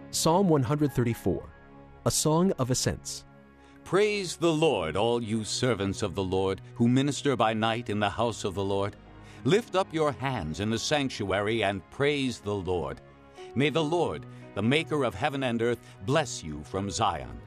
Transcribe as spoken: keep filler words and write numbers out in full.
Psalm one thirty-four, a song of ascents. Praise the Lord, all you servants of the Lord, who minister by night in the house of the Lord. Lift up your hands in the sanctuary and praise the Lord. May the Lord, the maker of heaven and earth, bless you from Zion.